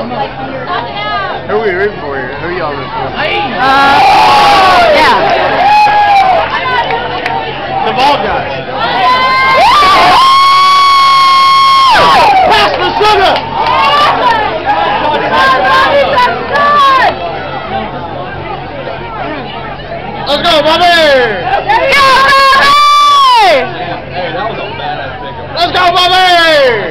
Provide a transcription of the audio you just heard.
Who are we rooting for here? Who y'all rooting for? Yeah. The ball guy. Pass the sugar! Let's go, Bobby! Go, Bobby! Hey, that was a badass pickup. Let's go, Bobby!